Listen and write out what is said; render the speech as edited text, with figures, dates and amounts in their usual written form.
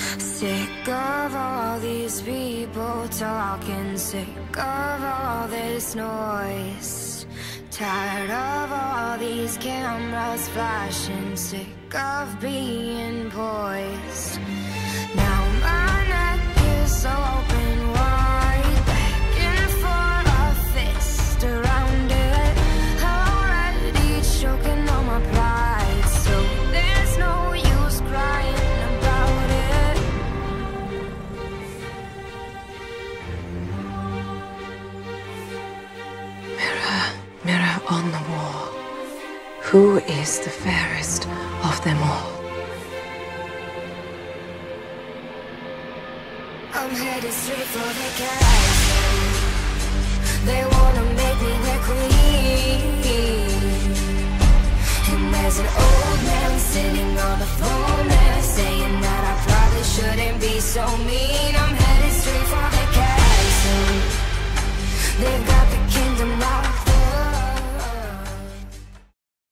Sick of all these people talking, sick of all this noise. Tired of all these cameras flashing, sick of being poised. Now my neck is open wide, begging for a fist around it. Already choking on my pride, so there's no use crying about it. Mirror, mirror on the wall, who is the fairest of them all? I'm headed straight for the castle. They wanna make me their queen. And there's an old man sitting on the throne there, saying that I probably shouldn't be so mean. I'm